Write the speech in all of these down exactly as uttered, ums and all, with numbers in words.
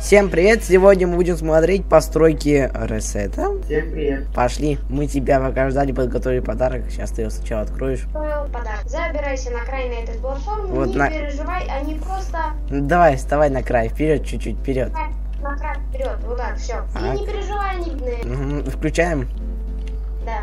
Всем привет! Сегодня мы будем смотреть постройки Ресета. Всем привет. Пошли. Мы тебя пока ждали, подготовили подарок. Сейчас ты его сначала откроешь. Подарок. Забирайся на край на этой платформе. Вот не на... переживай, они просто... Давай, вставай на край. Вперед, чуть-чуть, вперед. На край, вперед. Вот так, все. Так. И не переживай, они видны. Угу. Включаем. Да.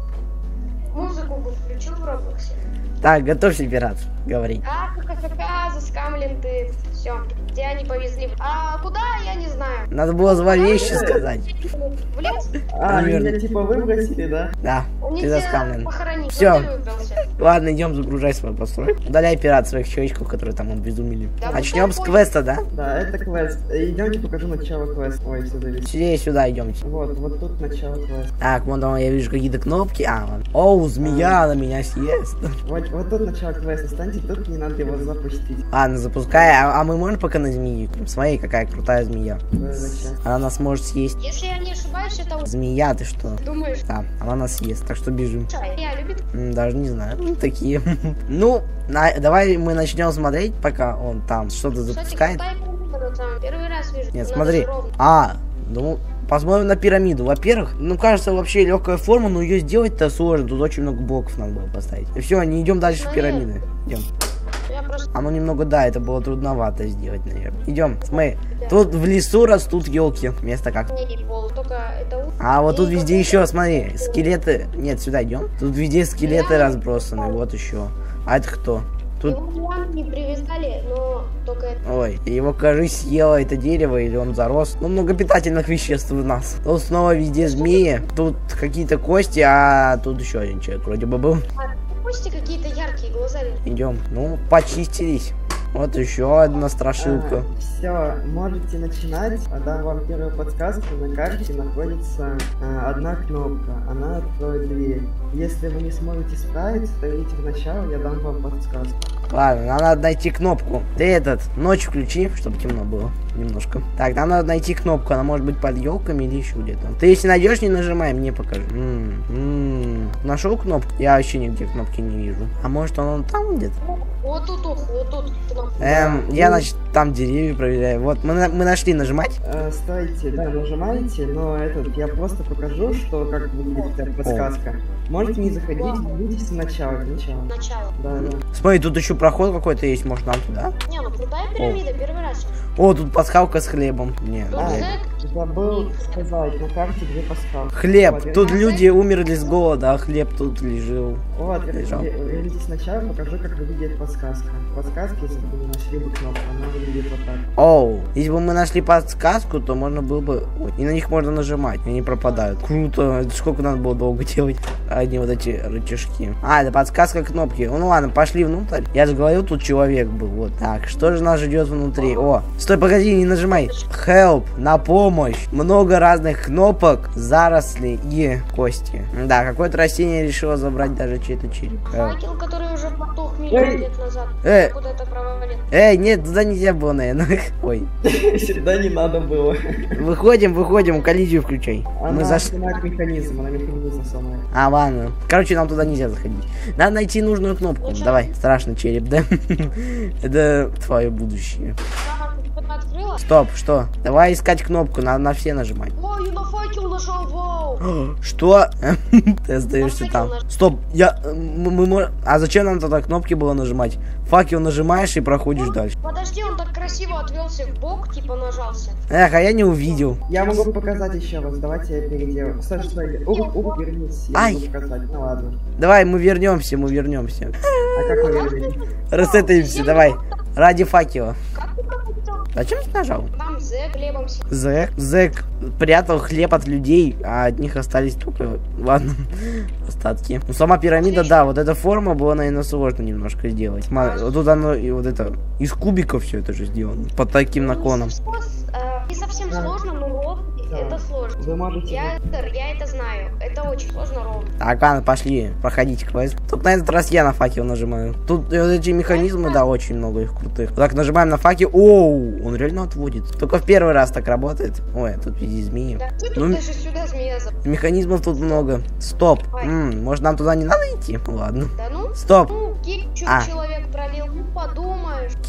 Музыку бы включил в Роблоксе. Так, готовься, пират. Говори. А, ха-ха-ха, заскамлен ты. Все. Где они повезли? А куда, я не знаю. Надо было зловеще сказать. В лес? А, Наверное. меня типа выбросили, да? Да, Он ты тебя заскамлен. похоронит. Всё. Вот ты выбрался. Ладно, идем загружай свой постройку. Удаляй, пират, своих человечков, которые там обезумели. Да, Начнем ну, с да, квеста, да? Да, это квест. Идемте покажу начало квеста. Ой, сюда ведь. Сюда, сюда идемте. Вот, вот тут начало квеста. Так, вон там я вижу какие-то кнопки. А, ладно. Оу, змея, она меня съест. Вот, вот тут начало квеста. Станьте тут, не надо его запустить. Ладно, запускай. А, а мы можем пока на змеи? Смотри, какая крутая змея. Да, зачем? Она нас может съесть. Если я не ошибаюсь, это... Змея, ты что? Думаешь? Да, она нас съест, так что бежим. Я любит... М, Даже не знаю. Ну, такие. Ну, на- давай мы начнем смотреть, пока он там что-то Кстати, запускает. крутая пирамида, вот там. Первый раз вижу. Нет, Надо смотри. же ровно. А, ну, посмотрим на пирамиду. Во-первых, ну, кажется, вообще легкая форма, но ее сделать-то сложно. Тут очень много блоков надо было поставить. И все, не идем дальше в пирамиды. Идем. Я просто... Оно немного, да, это было трудновато сделать, наверное. Идем, смотри. Тут в лесу растут елки. Место как. Не пол, только это... А вот тут И везде какой-то- еще, смотри, скелеты. Нет, сюда идем. Тут везде скелеты разбросаны. Вот еще. А это кто? Тут. Его прям не привязали, но только это... Ой, его, кажись, съело это дерево или он зарос. Ну, много питательных веществ у нас. Тут снова везде змеи. Тут какие-то кости, а тут еще один человек вроде бы был. А, кости какие-то яркие, глаза. Идем. Ну, почистились. Вот еще одна страшилка. Все, можете начинать. Дам вам первую подсказку. На карте находится а, одна кнопка. Она откроет дверь. Если вы не сможете справиться, то идите в начало, я дам вам подсказку. Ладно, нам надо найти кнопку. Ты этот, ночь включи, чтобы темно было немножко. Так, нам надо найти кнопку. Она может быть под елками или еще где-то. Ты если найдешь, не нажимай, мне покажи. М-м-м. Нашел кнопку? Я вообще нигде кнопки не вижу. А может он там где-то? Вот тут, вот, вот тут. кнопка. Эм, я, значит, там деревья проверяю. Вот, мы, на- мы нашли, нажимать. Э, стойте, да, нажимаете, но этот, я просто покажу, что как выглядит эта подсказка. Можете не заходить, идите сначала, сначала. Начало. Да, да. Смотри, тут еще проход какой-то есть, может нам туда? Не, ну крутая пирамида, первый раз. О, тут пасхалка с хлебом. Не, Тут А, зэк, забыл сказать, на карте где пасхалка. хлеб. Вот, Тут вернитесь- люди умерли с голода, а хлеб тут лежал. Вот, вер- лежал. вер- вернитесь сначала, покажу, как выглядит подсказка. Подсказки, если бы вы нашли бы кнопку, она выглядит вот так. Оу, если бы мы нашли подсказку, то можно было бы... Ой, и на них можно нажимать, и они пропадают. Круто, это сколько надо было долго делать одни вот эти рычажки. А, это подсказка кнопки. Ну ладно, пошли внутрь. Я же говорил, тут человек был. Вот так, что же нас ждет внутри? О, стой, погоди, не нажимай. Help, на помощь. Много разных кнопок, заросли и кости. Да, какое-то растение решило забрать даже чей-то череп. Help. факел, который уже потух миллион Эй. лет назад. Э. Куда-то провалил. Эй, нет, туда нельзя было, наверное. Ой. Сюда не надо было. Выходим, выходим, коллизию включай. Мы Она зашли. снимает механизм, она механизм сломает. А, ладно. Короче, нам туда нельзя заходить. Надо найти нужную кнопку. Ну, чё? Давай. Страшный череп, да? Это твое будущее. Ага, кто-то открыла? Стоп, что? Давай искать кнопку, надо на все нажимать. Ой, я на факел нашел, вау. Что? Ты остаешься На там. факел наж- Стоп, я... Мы, мы мож- А зачем нам тогда кнопки было нажимать? Факел нажимаешь и проходишь дальше. Подожди, он так красиво отвелся в бок, типа нажался. Эх, а я не увидел. Я могу показать еще раз, давайте я переделаю. Стой, стой, уп, уп, вернись, я Ай. могу показать, ну ладно. Давай, мы вернемся, мы вернемся. А как вы вернетесь? Рассетаемся, давай. Ради факела. Как ты проходил? Зачем ты нажал? Там зэк хлебом сидит. Зэк. Зэк прятал хлеб от людей, а от них остались только, ладно, остатки. Ну, сама пирамида, да, вот эта форма была, наверное, сложно немножко сделать. Смотри, вот тут оно, и вот это, из кубиков все это же сделано, под таким наклоном. Не совсем, э, не совсем Да. сложно, но ровно Да. это сложно. Вы можете... Я, я это знаю. Это очень сложно ровно. Так, ладно, пошли, проходите квест. Только на этот раз я на факел нажимаю. Тут вот эти механизмы, да, очень много их крутых. Вот так нажимаем на факел, оу, он реально отводит. Только в первый раз так работает. Ой, тут везде змеи. Да, тут Ну, даже сюда змея за... Механизмов тут много. Стоп. Ой. М, может нам туда не надо идти? Ладно. Да ну? Стоп. Ну, кетчуп А. человек пролил. Ну, подумаешь.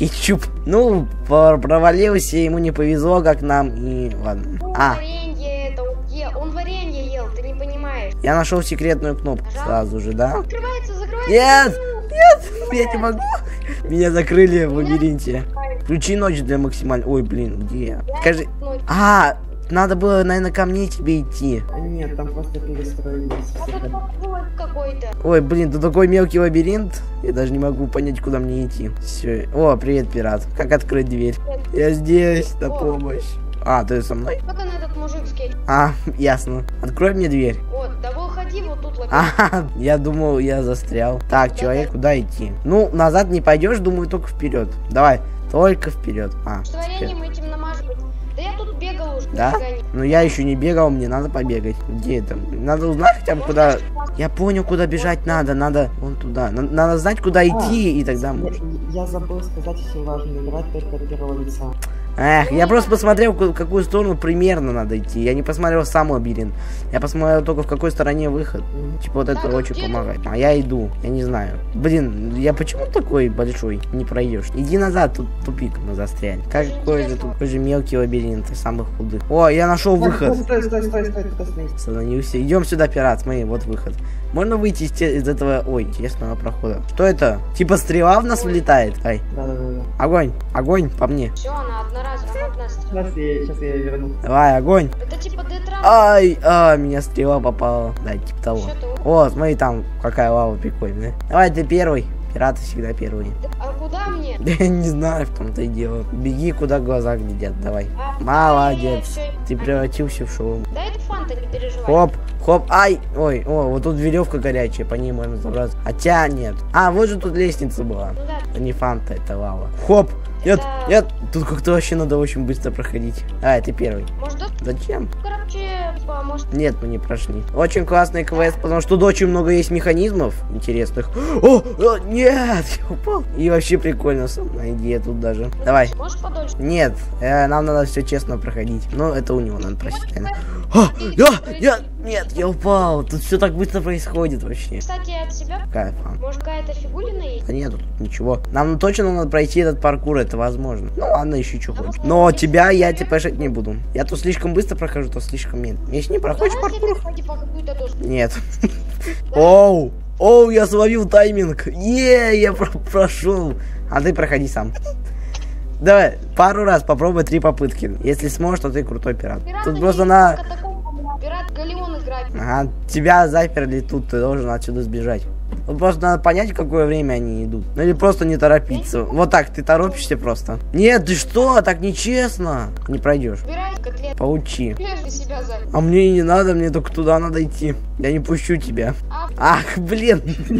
кетчуп. Ну, провалился, ему не повезло, как нам, и ладно. Он А, варенье это ел. Он варенье ел, ты не понимаешь. я нашел секретную кнопку сразу же, да? Закрывается, закрывается. Нет, нет, я не могу. Меня закрыли в лабиринте. Включи ночь для максимальной. Ой, блин, где я? Скажи. А, надо было, наверное, ко мне тебе идти. Нет, там просто перестроились. А тут подвод какой-то. Ой, блин, тут такой мелкий лабиринт. Я даже не могу понять, куда мне идти. Все. О, привет, пират. Как открыть дверь? Я здесь, на помощь. А, ты со мной? Как он этот мужик с кетчупом? А, ясно. Открой мне дверь. Вот, да выходи, вот тут лабиринт. А, я думал, я застрял. Так, человек, куда идти? Ну, назад не пойдешь, думаю, только вперед. Давай, только вперед. А, С вареньем этим намаживать. Да я тут бегал уже. да? нифига не- Ну я еще не бегал, мне надо побегать. Где это? Надо узнать хотя бы куда. Я понял, куда бежать надо. Надо вон туда. Н- Надо знать, куда идти, и тогда Я, можно. я забыл сказать, очень важно играть только от первого лица. Эх, я просто посмотрел, в какую сторону примерно надо идти. Я не посмотрел сам лабиринт. Я посмотрел только, в какой стороне выход. Типа вот это Так, а очень где ты? помогает. А я иду, я не знаю. Блин, я почему такой большой? Не пройдешь. Иди назад, тут тупик мы застряли. Какой же тут какой же мелкий лабиринт, из самых худых. О, я нашел выход. Стой, стой, стой, стой, стой, стой. Остановился. Идем сюда, пират, смотри, вот выход. Можно выйти из, те- из этого, ой, интересного прохода. Что это? Типа стрела в нас влетает? Ай, Да, да, да, да. огонь, огонь по мне. Все, она одноразовая, одна стрела. Сейчас я, сейчас я верну. Давай, огонь. Это типа Детран. Ай, а, меня стрела попала. Да, типа того. Что ты? О, смотри, там какая лава прикольная. Давай, ты первый. Пираты всегда первые. А куда мне? Да я не знаю, в том-то и дело. Беги, куда глаза глядят, давай. А, Молодец. всё. Ты превратился в шоу. Да это фанта, не переживай. Хоп, хоп, ай, ой, о, вот тут веревка горячая, по ней можно забраться. Хотя нет. А, вот же тут лестница была. Ну да. Это не фанта, это лава. Хоп, нет, Это- нет, тут как-то вообще надо очень быстро проходить. А, ты первый. Может, тут, Зачем? короче, типа, может, Нет, мы не прошли. Очень классный квест, потому что тут очень много есть механизмов интересных. О, о, нет, я упал. И вообще прикольно, самая идея тут даже. Давай. можешь подольше? Нет, э, нам надо все честно проходить. Но это у него надо просить, наверное. А, я, я, нет, я упал. Тут все так быстро происходит вообще. Кстати, от себя, Какая фан. может, какая-то фигулина есть? Да нет, тут ничего. Нам точно надо пройти этот паркур, это возможно. Ну ладно, ищи что хочешь. Но тебя я типешить не буду. Я то слишком быстро прохожу, то слишком медленно. Если не проходишь Давай паркур. следуй, по какую-то доску. Нет. Оу, оу, я словил тайминг. Е, я про- прошел. А ты проходи сам. Давай, пару раз попробуй три попытки. Если сможешь, то ты крутой пират. Пираты Тут не просто идут на... в катакомбы, пират Галеон играет. Ага, тебя заперли тут, ты должен отсюда сбежать. Вот просто надо понять, в какое время они идут. Ну или просто не торопиться. Вот так, ты торопишься просто. Нет, ты что? Так нечестно. Не пройдешь. Убирай котлет. Поучи. Прежде себя занял. А мне и не надо, мне только туда надо идти. Я не пущу тебя. А, Ах, блин.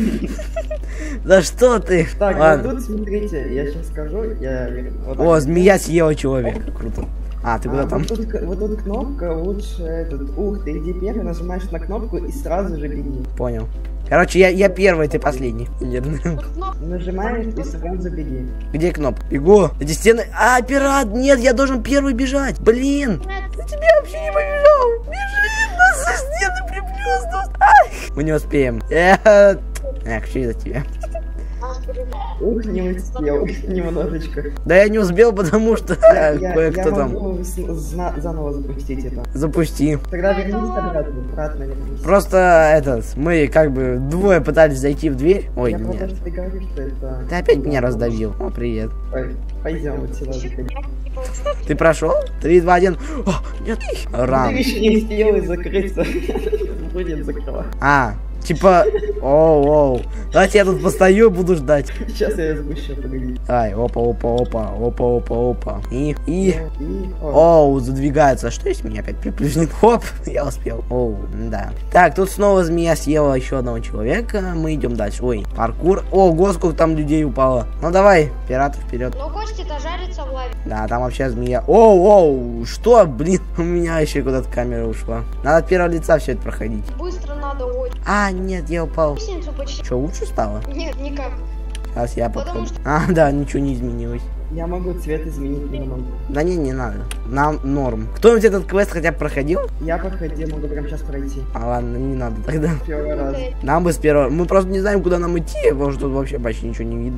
Да что ты? Так, Ладно. вот тут смотрите, я сейчас скажу, я... вот так О, вот. змея съела человека. Круто. А, ты А, куда там? вот, тут, вот тут кнопка, лучше этот... Ух, ты иди первый, нажимаешь на кнопку и сразу же беги. Понял. Короче, я, я первый, ты последний. Верно. тут кнопка. Нажимаешь и сразу беги. Где кнопка? Бегу. Эти стены... А, пират, нет, я должен первый бежать. Блин. Я тебе вообще не побежал. Бежи, нас со стены приплюснут. Ай. Мы не успеем. Эх, Эх, что это тебе? А, блин. Ух, не успел, немножечко. Да я не успел, потому что Я, я, кое-кто я там. могу с- зна- заново запустить это. Запусти. Тогда вернись обратно, обратно вернись. Просто этот, мы как бы двое пытались зайти в дверь. Ой, я нет. просто тебе говорю, что это... Ты опять меня раздавил. О, привет. Ой, пойдем вот сюда заходи. Ты прошел? Три, два, один. О, нет. Ты Ран. еще не сделай закрыться. Будет закрывать. А, типа, оу, оу. Давайте я тут постою, буду ждать. Сейчас я запущу, погоди. Ай, опа, опа, опа, опа, опа, опа. И, и, И... О, оу, задвигается. А что если меня опять приплюснет? Хоп, я успел. Оу, да. Так, тут снова змея съела еще одного человека. Мы идем дальше. Ой, паркур. Ого, сколько там людей упало. Ну давай, пираты вперед. Но кости-то жарятся в лаве. Да, там вообще змея. Оу, оу, что, блин, у меня еще куда-то камера ушла. Надо от первого лица все это проходить. Быстро надо очень. А, нет, я упал. Лестницу почти. Что, лучше стало? Нет, никак. Сейчас я Потому попробую. А, да, ничего не изменилось. я могу цвет изменить, но не могу. Да не, не надо. Нам норм. Кто-нибудь этот квест хотя бы проходил? Я проходил, могу прямо сейчас пройти. А ладно, не надо тогда. Первый раз. Нам бы с первого... Мы просто не знаем, куда нам идти, потому что тут вообще почти ничего не видно.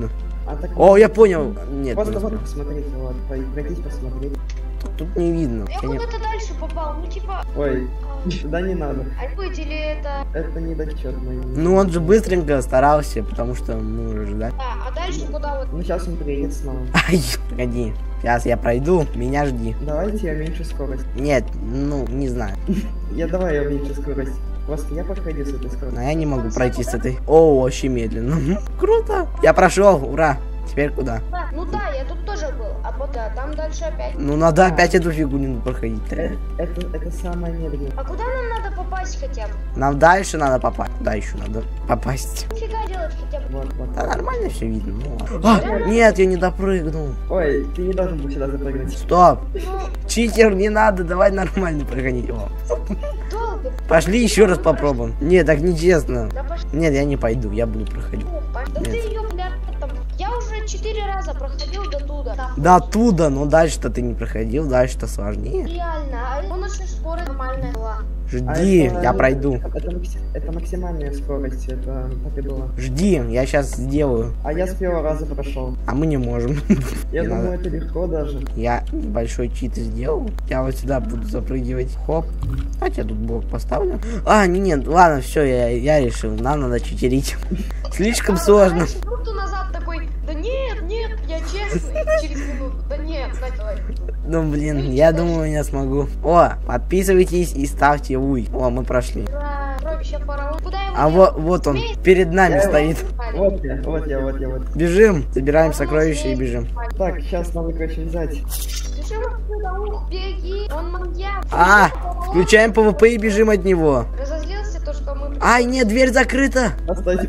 А так О, я понял. Нет, Просто не вот успел. посмотрите, вот, прой- пройтись посмотреть. Тут, тут не видно. Я Я не- куда-то дальше попал, ну типа... Ой, а, да не надо. А быть или это... Это недочетно. Ну он же быстренько старался, потому что мы уже ждали. Да, а дальше куда вот... Ну сейчас он приедет снова. Ай, погоди. Сейчас я пройду, меня жди. Давайте я уменьшу скорость. Нет, ну, не знаю. Я давай я уменьшу скорость. Просто я проходил с этой скоростью. Но я не могу пройти с этой. О, очень медленно. Круто. Я прошел, ура. Теперь куда? Да, ну да, я тут тоже был, а вот да, там дальше опять. Ну надо опять эту фигуру проходить. Э, Это, это самое медленное. А куда нам надо попасть хотя бы? Нам дальше надо попасть. Куда еще надо попасть? Нифига делать хотя бы. Вот, вот. Да нормально все видно. Ну, ладно. А, нет, я не допрыгнул. Ой, ты не должен был сюда запрыгнуть. Стоп. Ну, Читер, не надо, давай нормально проходить. О. долго. Пошли еще раз попробуем. Нет, так нечестно. Да пошли. Нет, я не пойду, я буду проходить. Да ты Нет. ее, блядь, там. Я уже четыре раза проходил до туда. Там. До туда, но дальше-то ты не проходил, дальше-то сложнее. Реально, а ну наша скорость нормальная была. Жди, А это- я пройду. Это, макси- это максимальная скорость, это так и было. Жди, я сейчас сделаю. А я с первого раза прошел. А мы не можем. Я Не думаю, надо. это легко даже. Я небольшой чит сделал. Я вот сюда буду запрыгивать. Хоп. Давайте я тут блок поставлю. А, не, нет, ладно, все, я, я решил. Нам надо читерить. Слишком А, сложно. раньше минуту назад такой, да нет, нет, я честный. Через минуту, да нет, давай. Ну, блин, я думаю, я смогу. О, подписывайтесь и ставьте уй. О, мы прошли. Ура, Кровища фараон. Куда его А делать? вот, вот он, Смесь? перед нами Я- стоит. Вот я, вот я, вот я, вот. Бежим, собираем сокровища и бежим. Так, сейчас надо, короче, взять. Бежим отсюда, ух, беги, он маньяк. А, Фараон. включаем пэ вэ пэ и бежим от него. Разозлился то, что мы... Ай, нет, дверь закрыта. Постойте,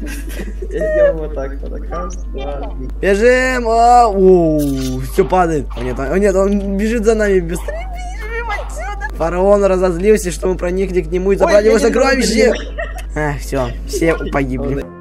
я сделал вот так. Вот так. Раз, два, три. Бежим! А, оу, все падает. О, нет, о, нет, он бежит за нами. Быстрее бежим отсюда. Фараон разозлился, что мы проникли к нему и забрали Ой, его я не сокровище. знаю, А, все, все погибли.